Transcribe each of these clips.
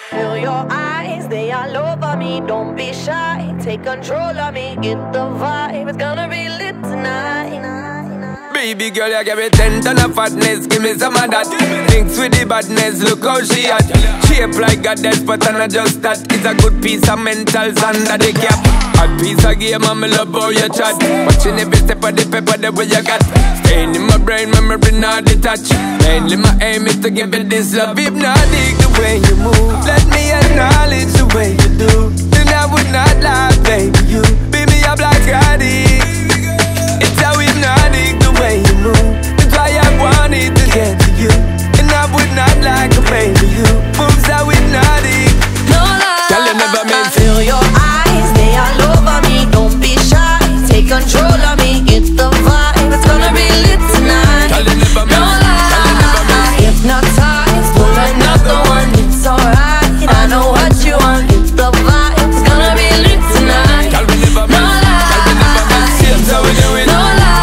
Feel your eyes, they all over me. Don't be shy, take control of me. Get the vibe, it's gonna be lit tonight. Baby girl, you give me 10 ton of fatness, give me some of that. Thinks with the badness, look how she at. Shape like a death, but I'm not just that. It's a good piece of mentals under the cap. A piece of game, I'm love how you chat. Watching every step of the paper, the way you got. Staying in my brain, memory not detached. Mainly my aim is to give it this love. Hypnotic the way you move, let me acknowledge the way you do. Then I would not lie, baby, you beat me up like addict. It's how hypnotic the way you move. That's why I wanted to get to you. And I would not like a baby, you moves how hypnotic. No lie, tell you never meant. Feel your eyes, they all over me. Don't be shy, take control of me. Get the vibe, it's gonna be lit tonight. Tell you never meant. No lie, hypnotized, pull another one. It's alright, I know what you want. Get the vibe, it's gonna be lit tonight. Tell me never meant. Tell me never meant. Seems how we do it.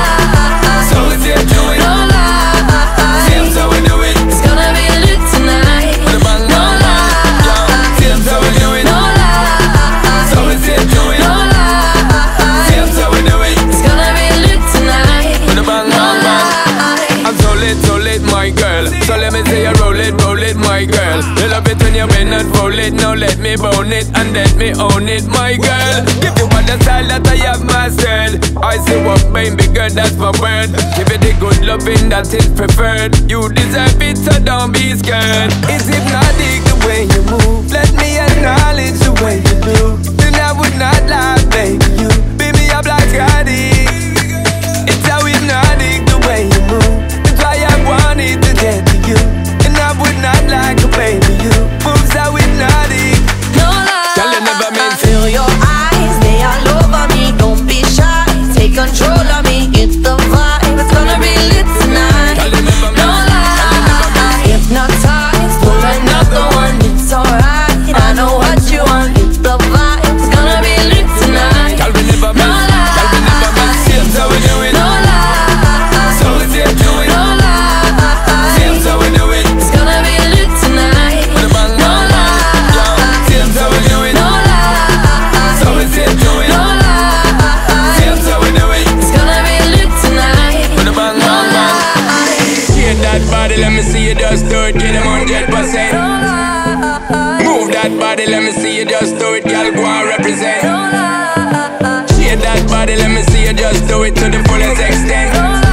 So let me say you roll it, my girl. You love it when you bend and roll it. Now let me bone it and let me own it, my girl. Give you all the style that I have mastered. I say what baby girl, that's my word. Give it the good loving that is preferred. You deserve it, so don't be scared. It's hypnotic the way you move. Let me acknowledge the way you do. Then I would not lie, baby, you beat me up like addict. It's how hypnotic the way you move. I wanted to get to you, and I would not like a baby, you moves how hypnotic. No lie, tell you never meant. Feel your eyes, they all over me. Don't be shy, take control of me. Get the vibe, it's gonna be lit tonight. Tell you never meant. No lie, hypnotized, pull another one. It's alright, I know what you want. Get the vibe, it's gonna be lit tonight. Tell me never meant. Tell me never meant. Seems how we do it. No lie, so we say do it. Let me see you just do it, get them 100%. Move that body, let me see you just do it, girl, go and represent. Shake that body, let me see you just do it to the fullest extent.